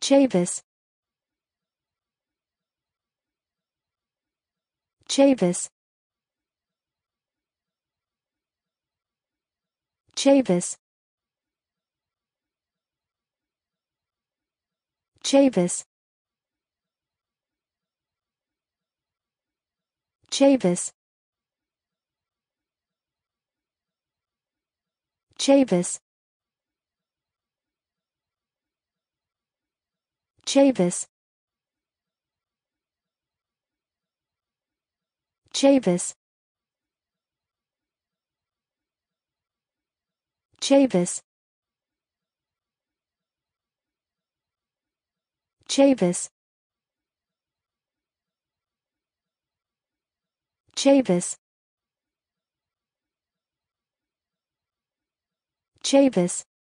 Chavous, Chavous, Chavous, Chavous, Chavous, Chavous, Chavous, Chavous, Chavous, Chavous, Chavous, Chavous,